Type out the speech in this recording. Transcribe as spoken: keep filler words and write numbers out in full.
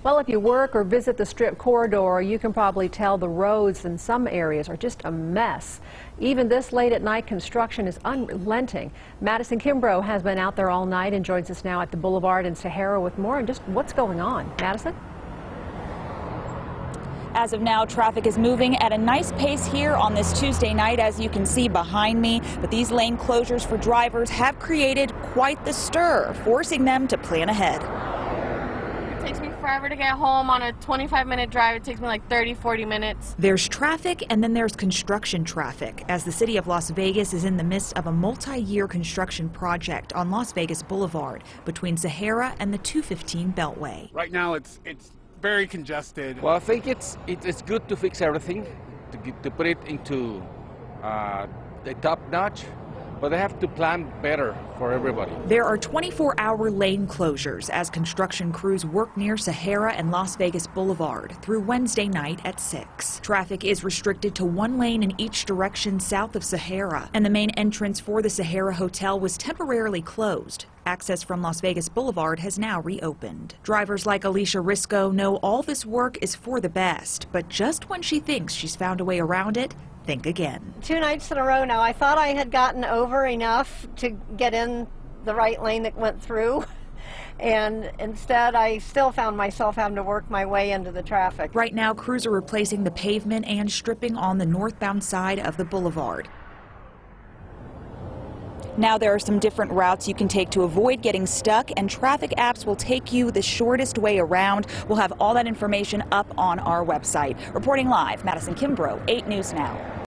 Well, if you work or visit the Strip corridor, you can probably tell the roads in some areas are just a mess. Even this late at night, construction is unrelenting. Madison Kimbrough has been out there all night and joins us now at the Boulevard in Sahara with more on just what's going on. Madison? As of now, traffic is moving at a nice pace here on this Tuesday night, as you can see behind me. But these lane closures for drivers have created quite the stir, forcing them to plan ahead. It takes me forever to get home. On a twenty-five minute drive, it takes me like thirty, forty minutes. There's traffic and then there's construction traffic, as the city of Las Vegas is in the midst of a multi-year construction project on Las Vegas Boulevard between Sahara and the two fifteen Beltway. Right now it's it's very congested. Well, I think it's it, it's good to fix everything, to, get, to put it into uh, the top notch, but they have to plan better for everybody. There are twenty-four hour lane closures as construction crews work near Sahara and Las Vegas Boulevard through Wednesday night at six. Traffic is restricted to one lane in each direction south of Sahara, and the main entrance for the Sahara Hotel was temporarily closed. Access from Las Vegas Boulevard has now reopened. Drivers like Alicia Risco know all this work is for the best, but just when she thinks she's found a way around it, think again. Two nights in a row now. I thought I had gotten over enough to get in the right lane that went through, and instead I still found myself having to work my way into the traffic. Right now, crews are replacing the pavement and stripping on the northbound side of the boulevard. Now there are some different routes you can take to avoid getting stuck, and traffic apps will take you the shortest way around. We'll have all that information up on our website. Reporting live, Madison Kimbrough, eight News Now.